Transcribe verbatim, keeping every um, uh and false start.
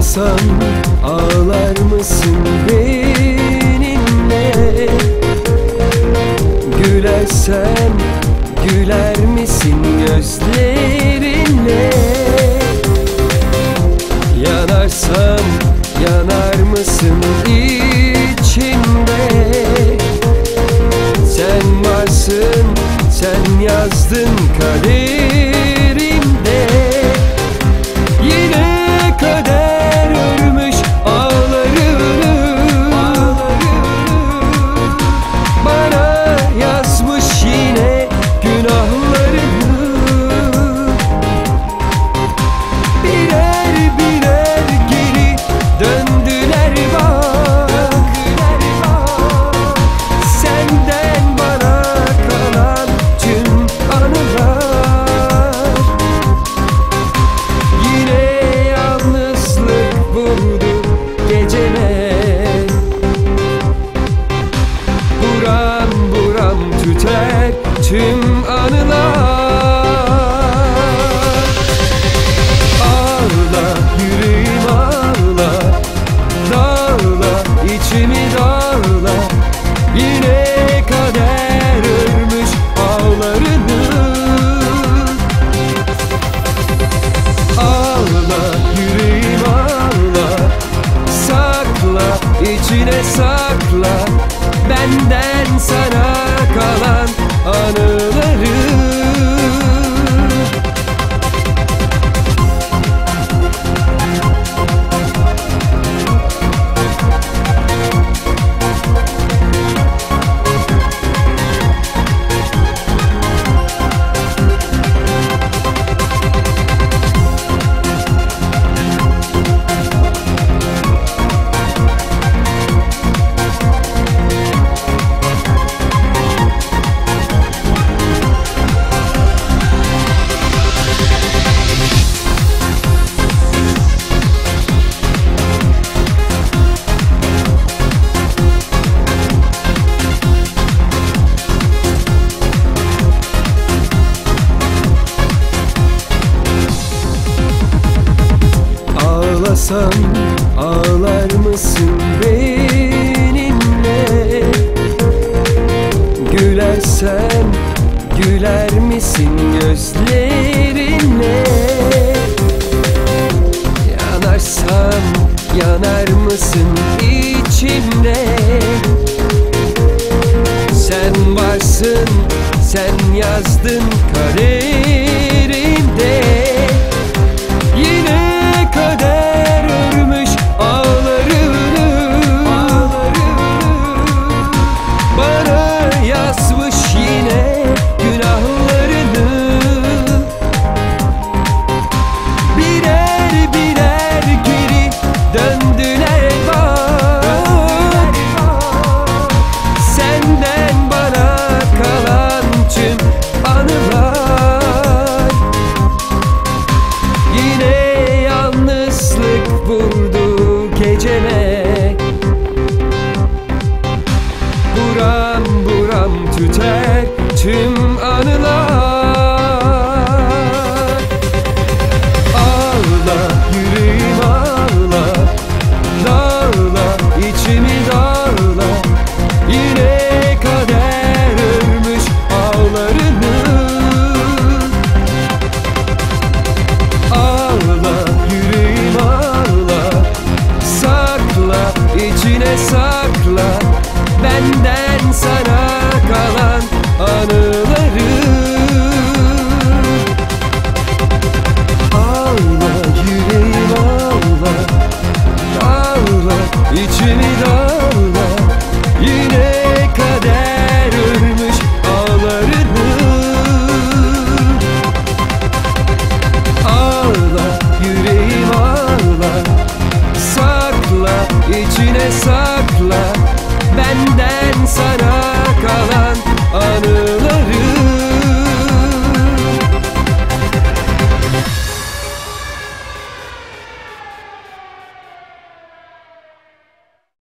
Ağlasam ağlar mısın benimle? Gülersen güler misin gözlerinle? Yanarsam yanar mısın içimde? Sen varsın, sen yazdın kaderimde. Yine kader örmüş ağlarını, bana yazmış yine günahlarını. Birer birer geri döndüler bak, senden bana kalan tüm anılar. Yine yalnızlık buldu geceler, buram buram tüter tüm anılar. Ağla yüreğim ağla, dağla içimi dağla. Yine kader örmüş ağlarını. Ağla yüreğim ağla, sakla içine sakla benden sana kalan anıları. Ağlasam ağlar mısın benimle? Gülersen güler misin gözlerinle? Yanarsam yanar mısın içimde? Sen varsın, sen yazdın kaderimde. Yine kader örmüş ağlarını, bana yazmış yine günahlarını. Birer birer geri döndüler bak, senden bana kalan tüm anılar. Yine yalnızlık buldu geceler, buram buram tüter tüm anılar. Ağla yüreğim ağla, dağla içimi dağla. Yine kader örmüş ağlarını. Ağla yüreğim ağla, sakla içine sakla benden sana kalan anıları. Ağla yüreğim ağla, ağla içimi dağla. Yine kader örmüş ağlarını. Ağla yüreğim ağla, sakla içine sakla benden sana kalan